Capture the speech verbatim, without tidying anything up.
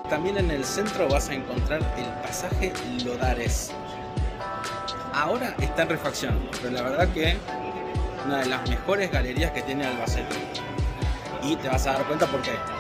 también en el centro vas a encontrar el pasaje Lodares. Ahora está en refacción, pero la verdad que una de las mejores galerías que tiene Albacete. Y te vas a dar cuenta por qué.